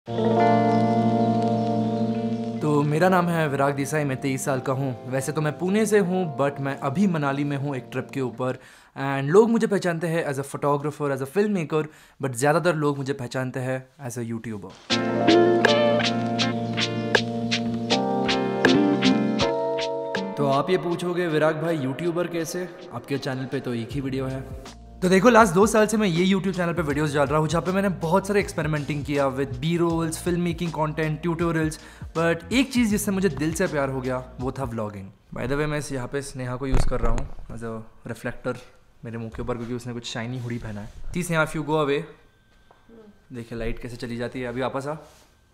तो मेरा नाम है विराग देसाई, मैं 23 साल का हूँ। वैसे तो मैं पुणे से हूँ, बट मैं अभी मनाली में हूँ एक ट्रिप के ऊपर। एंड लोग मुझे पहचानते हैं as a photographer, as a film maker, but ज़्यादातर लोग मुझे पहचानते हैं एज अ यूट्यूबर। तो आप ये पूछोगे विराग भाई यूट्यूबर कैसे? आपके चैनल पे तो एक ही वीडियो है। तो देखो, लास्ट 2 साल से मैं ये यूट्यूब चैनल पे वीडियोस डाल रहा हूँ जहाँ पे मैंने बहुत सारे एक्सपेरिमेंटिंग किया with B rolls, film making content, tutorials. But एक चीज़ जिससे मुझे दिल से प्यार हो गया वो था व्लॉगिंग। बाय द वे, मैं यहाँ पे स्नेहा को यूज़ कर रहा हूँ एज अ रिफ्लेक्टर मेरे मुंह के ऊपर, क्योंकि उसने कुछ शाइनी हुडी पहना है। See Sneha, if you go away, देखिए लाइट कैसे चली जाती है। अभी वापस आ।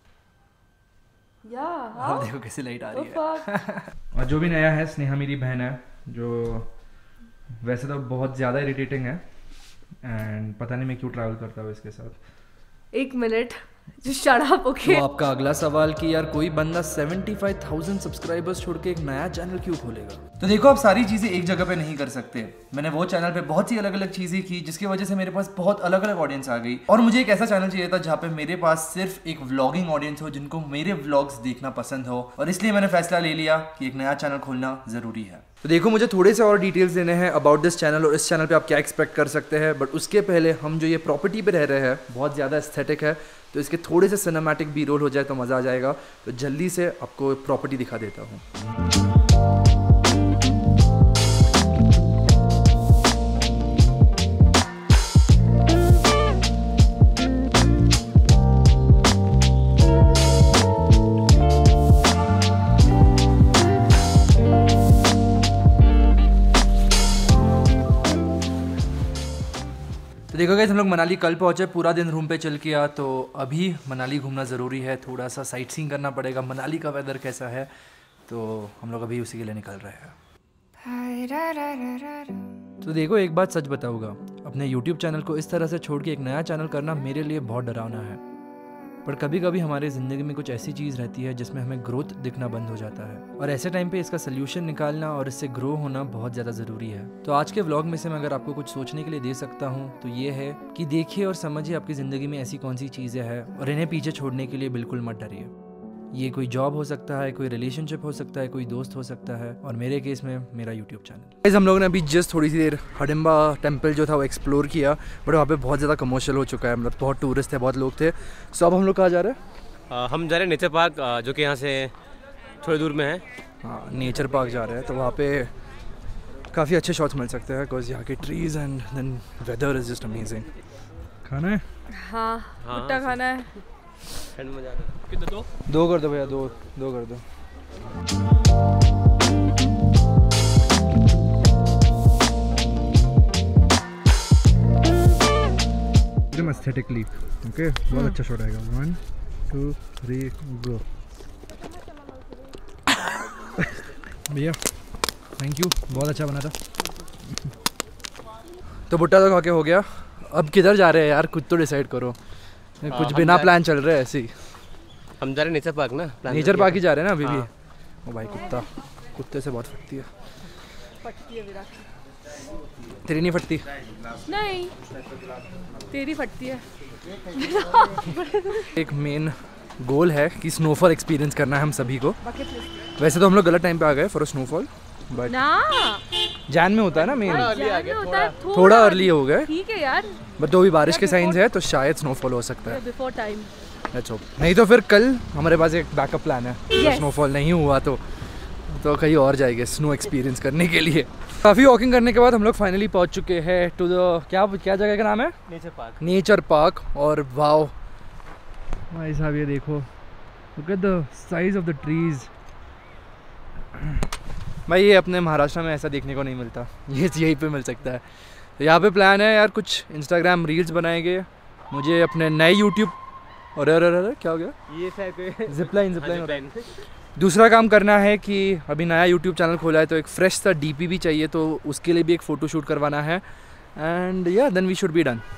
अब देखो कैसी लाइट आ रही है। और जो भी नया है, स्नेहा मेरी बहन है, जो वैसे तो बहुत ज़्यादा इरिटेटिंग है एंड पता नहीं मैं क्यों ट्रैवल करता हूँ इसके साथ। 1 मिनट, शट अप, ओके। तो आपका अगला सवाल कि यार कोई बंदा 75,000 सब्सक्राइबर्स छोड़ के एक नया चैनल क्यों खोलेगा? तो देखो, आप सारी चीज़ें एक जगह पे नहीं कर सकते। मैंने वो चैनल पे बहुत सी अलग अलग चीज़ें की जिसकी वजह से मेरे पास बहुत अलग अलग ऑडियंस आ गई। और मुझे एक ऐसा चैनल चाहिए था जहाँ पे मेरे पास सिर्फ एक व्लॉगिंग ऑडियंस हो, जिनको मेरे व्लॉग्स देखना पसंद हो। और इसलिए मैंने फैसला ले लिया कि एक नया चैनल खोलना ज़रूरी है। तो देखो, मुझे थोड़े से और डिटेल्स देने हैं अबाउट दिस चैनल और इस चैनल पे आप क्या एक्सपेक्ट कर सकते हैं। बट उसके पहले, हम जो ये प्रॉपर्टी पे रह रहे हैं बहुत ज़्यादा एस्थेटिक है, तो इसके थोड़े से सिनेमैटिक बी रोल हो जाए तो मज़ा आ जाएगा। तो जल्दी से आपको प्रॉपर्टी दिखा देता हूँ। तो देखो गाइस, हम लोग मनाली कल पहुंचे, पूरा दिन रूम पे चल के आ। तो अभी मनाली घूमना ज़रूरी है, थोड़ा सा साइट सीइंग करना पड़ेगा। मनाली का वेदर कैसा है, तो हम लोग अभी उसी के लिए निकल रहे हैं। तो देखो, एक बात सच बताऊंगा, अपने यूट्यूब चैनल को इस तरह से छोड़ के एक नया चैनल करना मेरे लिए बहुत डरावना है। पर कभी कभी हमारी ज़िंदगी में कुछ ऐसी चीज़ रहती है जिसमें हमें ग्रोथ दिखना बंद हो जाता है, और ऐसे टाइम पे इसका सोल्यूशन निकालना और इससे ग्रो होना बहुत ज़्यादा ज़रूरी है। तो आज के व्लॉग में से मैं अगर आपको कुछ सोचने के लिए दे सकता हूँ तो ये है कि देखिए और समझिए आपकी ज़िंदगी में ऐसी कौन सी चीज़ें हैं और इन्हें पीछे छोड़ने के लिए बिल्कुल मत डरिए। ये कोई जॉब हो सकता है, कोई रिलेशनशिप हो सकता है, कोई दोस्त हो सकता है, और मेरे केस में मेरा यूट्यूब चैनल। हम लोगों ने अभी जस्ट थोड़ी सी देर हडिम्बा टेम्पल जो था वो एक्सप्लोर किया, बट वहाँ पे बहुत ज़्यादा कमर्शियल हो चुका है, मतलब बहुत टूरिस्ट थे, बहुत लोग थे। सो अब हम लोग कहाँ जा रहे हैं? हम जा रहे हैं नेचर पार्क, जो कि यहाँ से थोड़ी दूर में है। हाँ, नेचर पार्क जा रहे हैं। तो वहाँ पे काफ़ी अच्छे शॉट्स मिल सकते हैं बिकॉज यहाँ के trees and then weather is just amazing. खाना है? हाँ, भुट्टा खाना है। ठंड में जा रहे हैं। कितने? दो कर दो भैया, दो कर दो। एकदम एस्थेटिकली ओके, बहुत अच्छा शॉट आएगा। 1 2 3 गो। भैया थैंक यू, बहुत अच्छा बना था। तो भुट्टा तो खा के हो गया, अब किधर जा रहे हैं यार? कुछ तो डिसाइड करो। कुछ बिना प्लान चल रहे हैं ऐसे ही। हम जा रहे हैं नेचर पार्क ना, नेचर पार्क ही जा रहे हैं ना अभी भी। ओ भाई, कुत्ते से बहुत फटती है। फटती है विराट, तेरी नहीं फटती? नहीं, तेरी फटती है। एक मेन गोल है कि स्नोफॉल एक्सपीरियंस करना है हम सभी को। वैसे तो हम लोग गलत टाइम पे आ गए फॉर स्नोफॉल, बट ना, जैन में होता है ना मेन। थोड़ा अर्ली हो गए, ठीक है यार, बट तो भी बारिश के साइंस है तो शायद स्नोफॉल हो सकता है। Before time. Let's hope. नहीं तो फिर कल हमारे पास एक बैकअप प्लान है। स्नोफॉल नहीं हुआ तो कहीं और जाएंगे स्नो एक्सपीरियंस करने के लिए। काफ़ी वॉकिंग करने के बाद हम लोग फाइनली पहुंच चुके हैं टू द क्या जगह का नाम है? Nature park. और वाओ भाई साहब, ये देखो, look at the size of the trees. भाई ये अपने महाराष्ट्र में ऐसा देखने को नहीं मिलता, ये यहीं पे मिल सकता है। तो यहाँ पे प्लान है यार, कुछ इंस्टाग्राम रील्स बनाएंगे, मुझे अपने नए यूट्यूब और अरे क्या हो गया, ये जिपलाइन। दूसरा काम करना है कि अभी नया यूट्यूब चैनल खोला है तो एक फ्रेश सा डीपी भी चाहिए, तो उसके लिए भी एक फ़ोटो शूट करवाना है। एंड या then we should be done.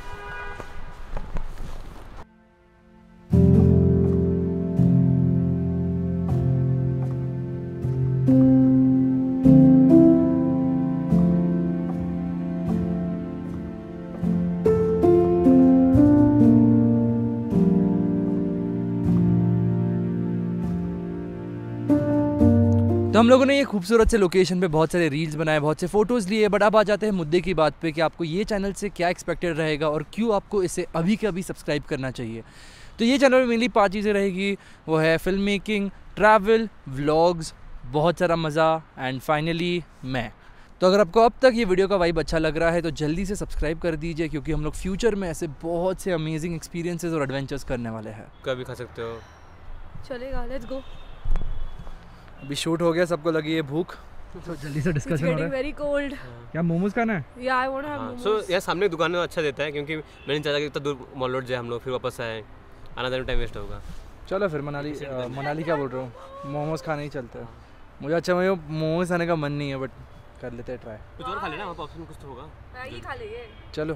तो हम लोगों ने ये खूबसूरत से लोकेशन पे बहुत सारे रील्स बनाए, बहुत से फ़ोटोज़ लिए, बट अब आ जाते हैं मुद्दे की बात पे कि आपको ये चैनल से क्या एक्सपेक्टेड रहेगा और क्यों आपको इसे अभी के अभी सब्सक्राइब करना चाहिए। तो ये चैनल में मेनली 5 चीज़ें रहेगी, वो है फिल्म मेकिंग, ट्रैवल, व्लॉग्स, बहुत सारा मज़ा एंड फाइनली मैं। तो अगर आपको अब तक ये वीडियो का वाइब अच्छा लग रहा है तो जल्दी से सब्सक्राइब कर दीजिए, क्योंकि हम लोग फ्यूचर में ऐसे बहुत से अमेजिंग एक्सपीरियंसेस और एडवेंचर्स करने वाले हैं। कभी खा सकते हो। चलेगा, लेट्स गो। अभी शूट हो गया, सबको लगी है भूख, तो जल्दी से डिस्कशन हो रहा है। Very cold. क्या मोमोज खाना है? या आई वांट टू हैव हाँ, मोमोज। सो यार सामने दुकान में अच्छा देता है, क्योंकि मैं नहीं चाहता कि इतना दूर मॉल रोड जाए हम लोग फिर वापस आए, आना जाने में टाइम वेस्ट होगा। चलो फिर मनाली क्या बोल रहा हूँ, मोमोज खाने ही चलते हैं। मुझे मोमोज खाने का मन नहीं है, बट कर लेते हैं ट्राई। कुछ और खा लेना, वहाँ पर ऑप्शन कुछ तो होगा। मैगी खा लेंगे। चलो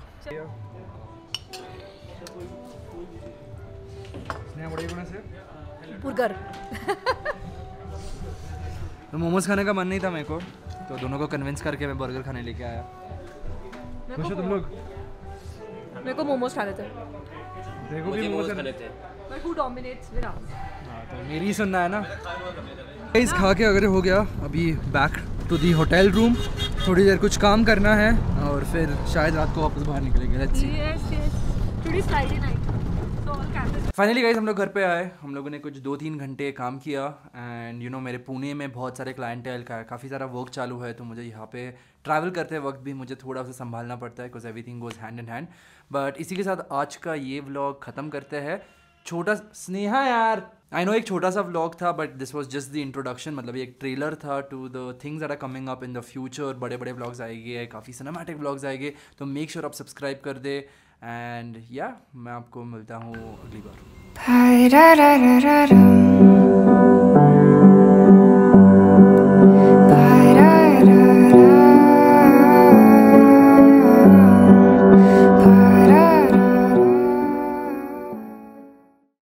बुर्गर। तो मोमोज खाने का मन नहीं था मेरे को, तो दोनों को कन्विंस करके मैं बर्गर खाने लेके आया। खुश हो तुम लोग? मेरे को मोमोज खाने थे। देखो भी मोमोज खाने थे। But who dominates with us? हाँ, तो मेरी ही सुनना है ना। इस खा के अगर हो गया, अभी back to the hotel room, थोड़ी देर कुछ काम करना है और फिर शायद रात को वापस बाहर निकलेंगे। Let's see. Yes yes, today is Friday night, so all campus. Finally guys हम लोग घर पे आए, हम लोगों ने कुछ 2-3 घंटे काम किया एंड यू नो मेरे पुणे में बहुत सारे क्लाइंटेल का काफ़ी सारा वर्क चालू है, तो मुझे यहाँ पे ट्रैवल करते वक्त भी मुझे थोड़ा सा संभालना पड़ता है, because everything goes hand in hand. But इसी के साथ आज का ये व्लॉग ख़त्म करते हैं। छोटा स्नेहा यार, आई नो एक छोटा सा व्लॉग था, but this was just the introduction, मतलब ये एक ट्रेलर था to the things that are coming up in the future. बड़े बड़े व्लॉग्स आएंगे, काफ़ी सिनेमैटिक व्लॉग्स आएंगे, तो मेक श्योर आप सब्सक्राइब कर दे एंड या मैं आपको मिलता हूँ अगली बार।